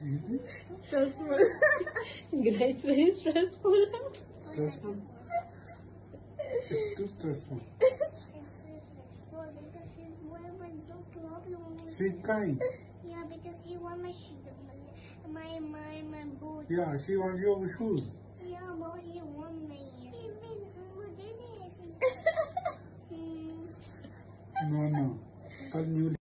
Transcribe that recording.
Stressful. It's very stressful. Stressful? It's too stressful. Because he's wearing no problem. She's crying. Yeah, because he want my boot. Yeah, she wants your shoes. Yeah, but he want me. No. Tell me.